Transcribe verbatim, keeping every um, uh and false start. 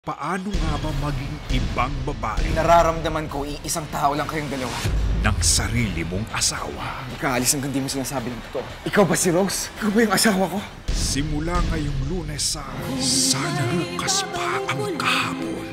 Paano nga ba maging ibang babae Nararamdaman ko, iisang tao lang kayong dalawa. ng sarili mong asawa? Ikaalis hanggang di mo sinasabi ng totoo. Ikaw ba si Rose? Ikaw ba yung asawa ko? Simula ngayong Lunes sa Sana Bukas Pa ang Kahapon.